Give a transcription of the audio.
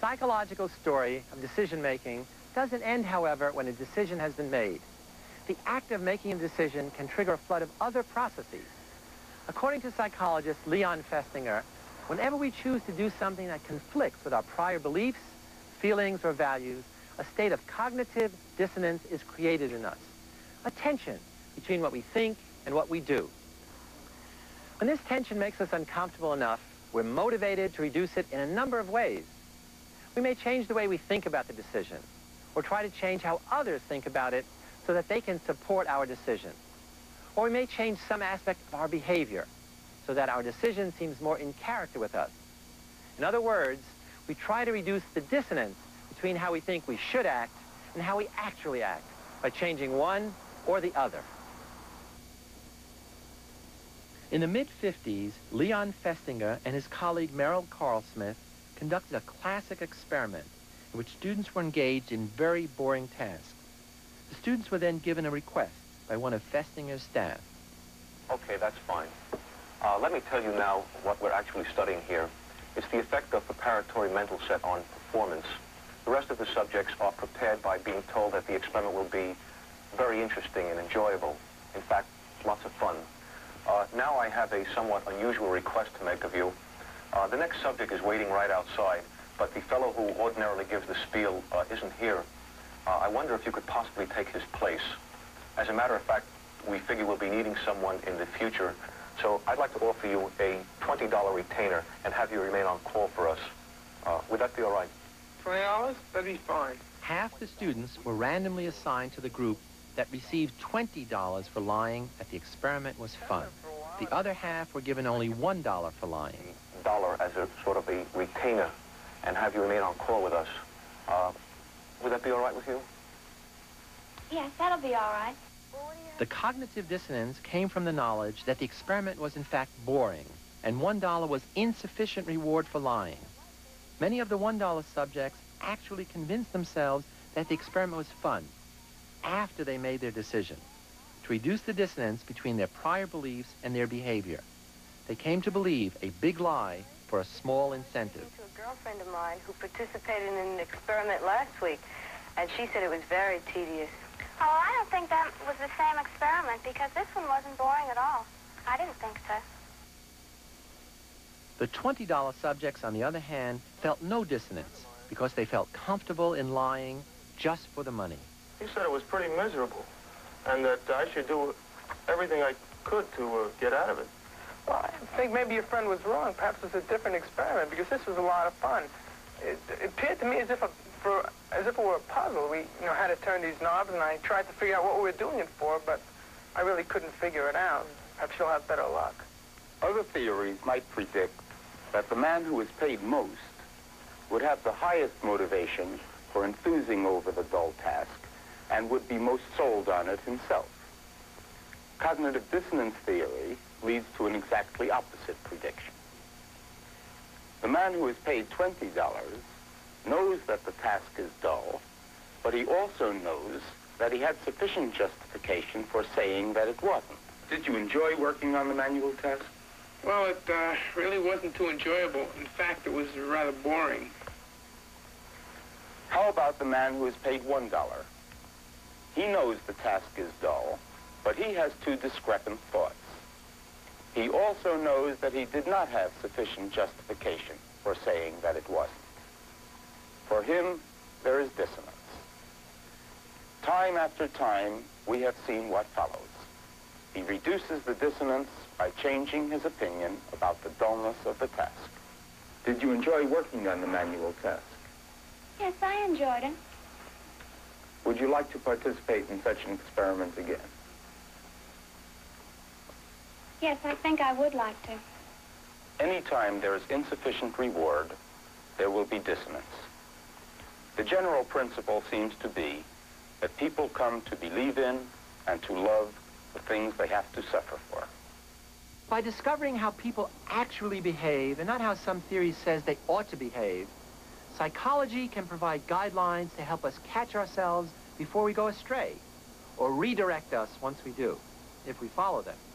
psychological story of decision-making doesn't end, however, when a decision has been made. The act of making a decision can trigger a flood of other processes. According to psychologist Leon Festinger, whenever we choose to do something that conflicts with our prior beliefs, feelings, or values, a state of cognitive dissonance is created in us, a tension between what we think and what we do. When this tension makes us uncomfortable enough, we're motivated to reduce it in a number of ways. We may change the way we think about the decision, or try to change how others think about it so that they can support our decision. Or we may change some aspect of our behavior so that our decision seems more in character with us. In other words, we try to reduce the dissonance between how we think we should act and how we actually act by changing one or the other. In the mid-50s, Leon Festinger and his colleague Merrill Carlsmith conducted a classic experiment in which students were engaged in very boring tasks. The students were then given a request by one of Festinger's staff. Okay, that's fine. Let me tell you now what we're actually studying here. It's the effect of preparatory mental set on performance. The rest of the subjects are prepared by being told that the experiment will be very interesting and enjoyable. In fact, lots of fun. Now I have a somewhat unusual request to make of you. The next subject is waiting right outside, but the fellow who ordinarily gives the spiel isn't here. I wonder if you could possibly take his place. As a matter of fact, we figure we'll be needing someone in the future, so I'd like to offer you a $20 retainer and have you remain on call for us. Would that be all right? $20? That'd be fine. Half the students were randomly assigned to the group that received $20 for lying that the experiment was fun. The other half were given only $1 for lying. $1 as a sort of a retainer and have you remain on call with us. Would that be all right with you? Yes, that'll be all right. The cognitive dissonance came from the knowledge that the experiment was in fact boring, and $1 was insufficient reward for lying. Many of the $1 subjects actually convinced themselves that the experiment was fun after they made their decision, to reduce the dissonance between their prior beliefs and their behavior. They came to believe a big lie for a small incentive. To a girlfriend of mine who participated in an experiment last week, and she said it was very tedious. Oh, I don't think that was the same experiment because this one wasn't boring at all. I didn't think so. The $20 subjects, on the other hand, felt no dissonance because they felt comfortable in lying just for the money. He said it was pretty miserable and that I should do everything I could to get out of it. Well, I think maybe your friend was wrong. Perhaps it was a different experiment because this was a lot of fun. It appeared to me as if it were a puzzle. We had to turn these knobs, and I tried to figure out what we were doing it for, but I really couldn't figure it out. Perhaps you'll have better luck. Other theories might predict that the man who is paid most would have the highest motivation for enthusing over the dull task and would be most sold on it himself. Cognitive dissonance theory leads to an exactly opposite prediction. The man who is paid $20 knows that the task is dull, but he also knows that he had sufficient justification for saying that it wasn't. Did you enjoy working on the manual test? Well, it really wasn't too enjoyable. In fact, it was rather boring. How about the man who is paid $1? He knows the task is dull, but he has two discrepant thoughts. He also knows that he did not have sufficient justification for saying that it wasn't. For him, there is dissonance. Time after time, we have seen what follows. He reduces the dissonance by changing his opinion about the dullness of the task. Did you enjoy working on the manual task? Yes, I enjoyed it. Would you like to participate in such an experiment again? Yes, I think I would like to. Anytime there is insufficient reward, there will be dissonance. The general principle seems to be that people come to believe in and to love the things they have to suffer for. By discovering how people actually behave and not how some theory says they ought to behave, psychology can provide guidelines to help us catch ourselves before we go astray, or redirect us once we do, if we follow them.